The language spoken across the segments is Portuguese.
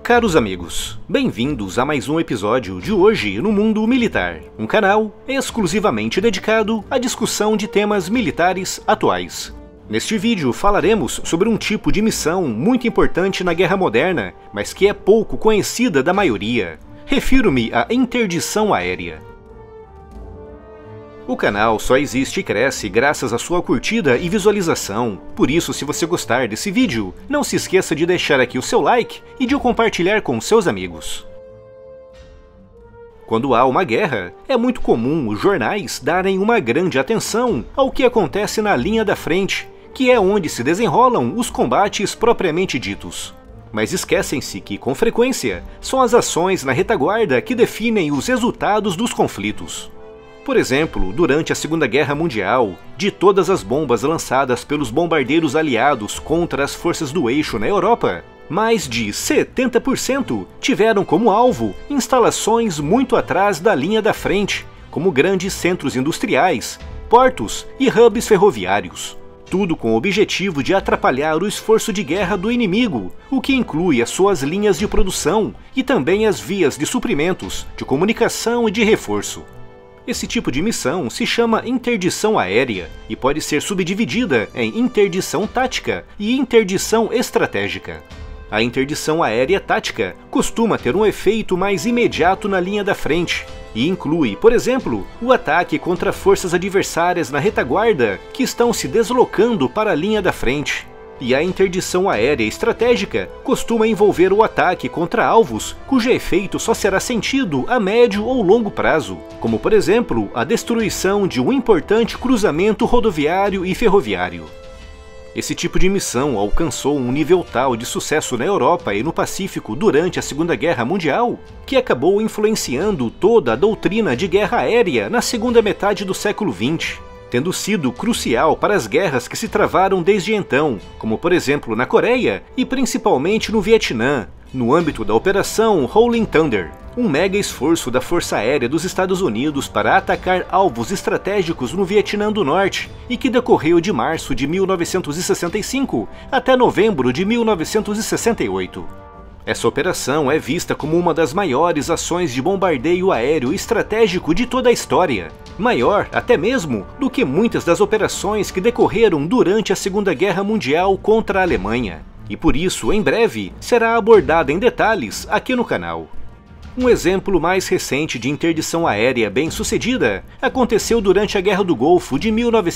Caros amigos, bem-vindos a mais um episódio de Hoje no Mundo Militar, um canal exclusivamente dedicado à discussão de temas militares atuais. Neste vídeo falaremos sobre um tipo de missão muito importante na guerra moderna, mas que é pouco conhecida da maioria. Refiro-me à interdição aérea. O canal só existe e cresce graças à sua curtida e visualização, por isso se você gostar desse vídeo, não se esqueça de deixar aqui o seu like e de o compartilhar com seus amigos. Quando há uma guerra, é muito comum os jornais darem uma grande atenção ao que acontece na linha da frente, que é onde se desenrolam os combates propriamente ditos. Mas esquecem-se que, com frequência, são as ações na retaguarda que definem os resultados dos conflitos. Por exemplo, durante a Segunda Guerra Mundial, de todas as bombas lançadas pelos bombardeiros aliados contra as forças do eixo na Europa, mais de 70% tiveram como alvo instalações muito atrás da linha da frente, como grandes centros industriais, portos e hubs ferroviários. Tudo com o objetivo de atrapalhar o esforço de guerra do inimigo, o que inclui as suas linhas de produção e também as vias de suprimentos, de comunicação e de reforço. Esse tipo de missão se chama interdição aérea e pode ser subdividida em interdição tática e interdição estratégica. A interdição aérea tática costuma ter um efeito mais imediato na linha da frente e inclui, por exemplo, o ataque contra forças adversárias na retaguarda que estão se deslocando para a linha da frente. E a interdição aérea estratégica costuma envolver o ataque contra alvos cujo efeito só será sentido a médio ou longo prazo, como por exemplo a destruição de um importante cruzamento rodoviário e ferroviário. Esse tipo de missão alcançou um nível tal de sucesso na Europa e no Pacífico durante a Segunda Guerra Mundial, que acabou influenciando toda a doutrina de guerra aérea na segunda metade do século XX. Tendo sido crucial para as guerras que se travaram desde então, como por exemplo na Coreia e principalmente no Vietnã, no âmbito da Operação Rolling Thunder, um mega esforço da Força Aérea dos Estados Unidos para atacar alvos estratégicos no Vietnã do Norte e que decorreu de março de 1965 até novembro de 1968. Essa operação é vista como uma das maiores ações de bombardeio aéreo estratégico de toda a história, maior até mesmo do que muitas das operações que decorreram durante a Segunda Guerra Mundial contra a Alemanha, e por isso, em breve, será abordada em detalhes aqui no canal. Um exemplo mais recente de interdição aérea bem-sucedida aconteceu durante a Guerra do Golfo de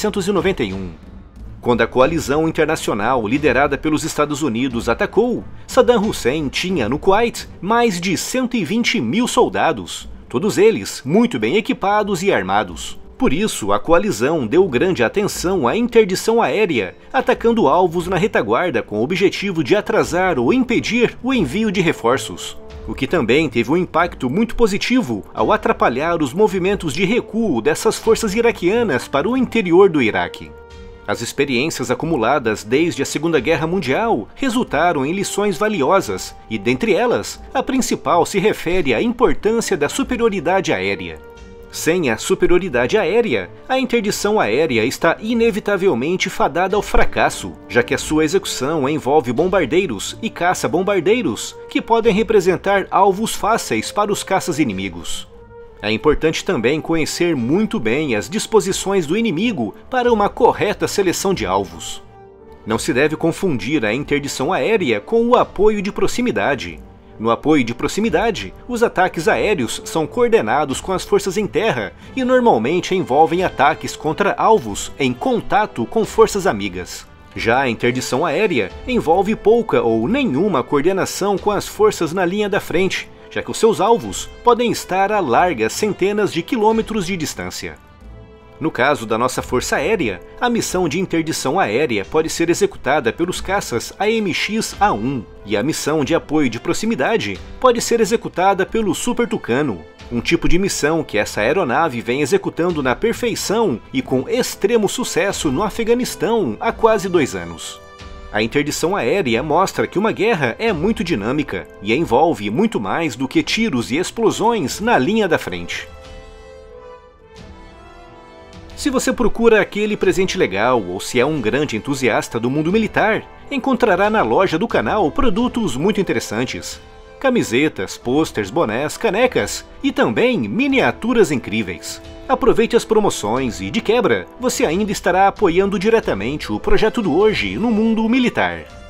1991. Quando a coalizão internacional liderada pelos Estados Unidos atacou, Saddam Hussein tinha no Kuwait mais de 120 mil soldados, todos eles muito bem equipados e armados. Por isso, a coalizão deu grande atenção à interdição aérea, atacando alvos na retaguarda com o objetivo de atrasar ou impedir o envio de reforços, o que também teve um impacto muito positivo ao atrapalhar os movimentos de recuo dessas forças iraquianas para o interior do Iraque. As experiências acumuladas desde a Segunda Guerra Mundial resultaram em lições valiosas, e dentre elas, a principal se refere à importância da superioridade aérea. Sem a superioridade aérea, a interdição aérea está inevitavelmente fadada ao fracasso, já que a sua execução envolve bombardeiros e caça-bombardeiros, que podem representar alvos fáceis para os caças inimigos. É importante também conhecer muito bem as disposições do inimigo para uma correta seleção de alvos. Não se deve confundir a interdição aérea com o apoio de proximidade. No apoio de proximidade, os ataques aéreos são coordenados com as forças em terra e normalmente envolvem ataques contra alvos em contato com forças amigas. Já a interdição aérea envolve pouca ou nenhuma coordenação com as forças na linha da frente, já que os seus alvos podem estar a largas centenas de quilômetros de distância. No caso da nossa Força Aérea, a missão de interdição aérea pode ser executada pelos caças AMX-A1, e a missão de apoio de proximidade pode ser executada pelo Super Tucano, um tipo de missão que essa aeronave vem executando na perfeição e com extremo sucesso no Afeganistão há quase 2 anos. A interdição aérea mostra que uma guerra é muito dinâmica e envolve muito mais do que tiros e explosões na linha da frente. Se você procura aquele presente legal ou se é um grande entusiasta do mundo militar, encontrará na loja do canal produtos muito interessantes. camisetas, pôsteres, bonés, canecas e também miniaturas incríveis. Aproveite as promoções e, de quebra, você ainda estará apoiando diretamente o Projeto do Hoje no mundo militar.